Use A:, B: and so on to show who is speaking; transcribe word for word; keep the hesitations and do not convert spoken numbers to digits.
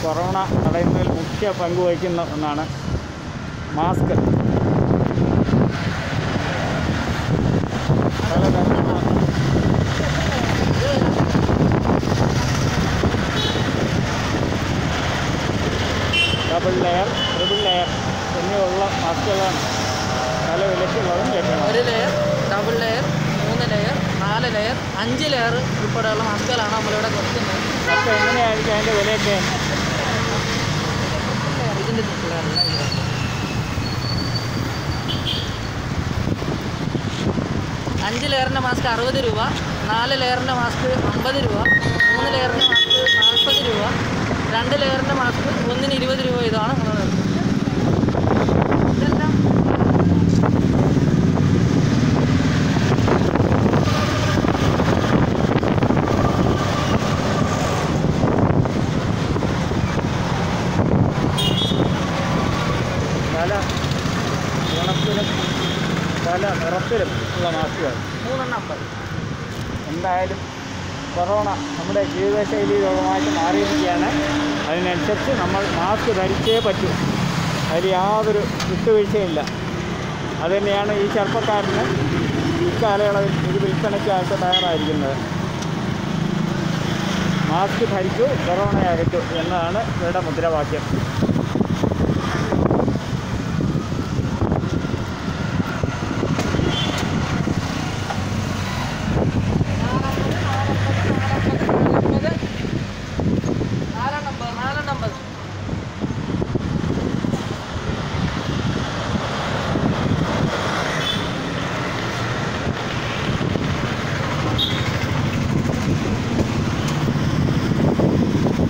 A: Corona തടയുന്നതിൽ മുഖ്യ പങ്ക് വഹിക്കുന്ന ഒന്നാണ് mask. Double layer, triple layer എന്നിവയുള്ള മാസ്കുകളാണ് പല വിലയ്ക്കുള്ളതും ലഭ്യമാണ്.
B: ഒരു ലെയർ, ഡബിൾ ലെയർ, മൂന്ന് ലെയർ, നാല് ലെയർ, അഞ്ച് ലെയർ ഉൾപ്പെടെയുള്ള മാസ്കുകളാണ് നമ്മളിവിടെ കൊടുക്കുന്നത്.
A: അപ്പോൾ എങ്ങനെയായിരിക്കും അതിൻ്റെ വിലയൊക്കെ?
B: ഇതിൻ്റെ അഞ്ച് ലെയറിൻ്റെ മാസ്ക് അറുപത് രൂപ, നാല് ലെയറിൻ്റെ മാസ്ക് അമ്പത് രൂപ, മൂന്ന് ലെയറിൻ്റെ മാസ്ക് നാൽപ്പത് രൂപ, രണ്ട് ലെയറിൻ്റെ മാസ്ക് ഒന്നിന് ഇരുപത് രൂപ. ഇതാണ് ഇതെല്ലാം
A: പല ഗുണത്തിലും പല നിറത്തിലും ഉള്ള മാസ്കുകൾ.
B: മൂന്നെണ്ണം അമ്പത്.
A: എന്തായാലും കൊറോണ നമ്മുടെ ജീവിതശൈലി രോഗമായിട്ട് മാറിയിരിക്കുകയാണ്. അതിനനുസരിച്ച് നമ്മൾ മാസ്ക് ധരിച്ചേ പറ്റൂ. അതിൽ യാതൊരു വിട്ടുവീഴ്ചയില്ല. അതുതന്നെയാണ് ഈ ചെറുപ്പക്കാരന് ഇക്കാലയളവിൽ ഇത് വിൽപ്പനയ്ക്കായിട്ട് തയ്യാറായിരിക്കുന്നത്. മാസ്ക് ധരിക്കൂ, കൊറോണ അകറ്റൂ എന്നതാണ് ഇവരുടെ മുദ്രാവാക്യം.